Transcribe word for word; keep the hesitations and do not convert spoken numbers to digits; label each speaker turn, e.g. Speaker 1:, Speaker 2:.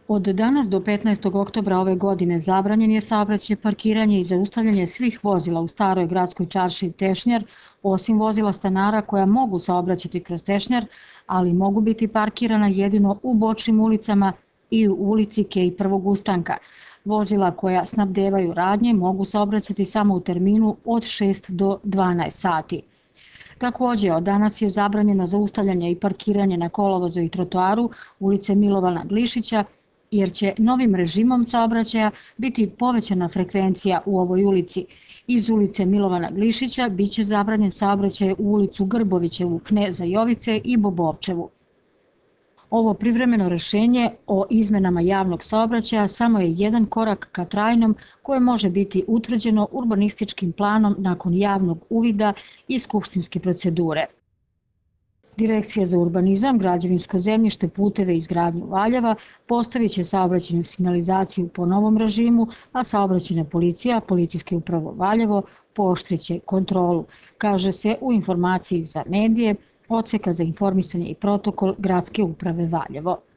Speaker 1: Od danas do petnaestog oktobra ove godine zabranjen je saobraćaj, parkiranje i zaustavljanje svih vozila u staroj gradskoj čaršiji Tešnjar, osim vozila stanara koja mogu saobraćati kroz Tešnjar, ali mogu biti parkirana jedino u bočnim ulicama i u ulici Kej Prvog ustanka. Vozila koja snabdevaju radnje mogu saobraćati samo u terminu od šest do dvanaest sati. Takođe, od danas je zabranjeno zaustavljanje i parkiranje na kolovozu i trotoaru ulice Milovana Glišića, jer će novim režimom saobraćaja biti povećana frekvencija u ovoj ulici. Iz ulice Milovana Glišića biće zabranjen saobraćaj u ulicu Grbovićevu, Kneza Jovice i Bobovčevu. Ovo privremeno rešenje o izmenama javnog saobraćaja samo je jedan korak ka trajnom koje može biti utvrđeno urbanističkim planom nakon javnog uvida i skupštinske procedure. Direkcija za urbanizam, građevinsko zemljište, puteve i izgradnju Valjeva postavit će saobraćajnu signalizaciju po novom režimu, a saobraćajna policija, policijske upravo Valjevo, pooštriće kontrolu, kaže se u informaciji za medije Odseka za informisanje i protokol Gradske uprave Valjevo.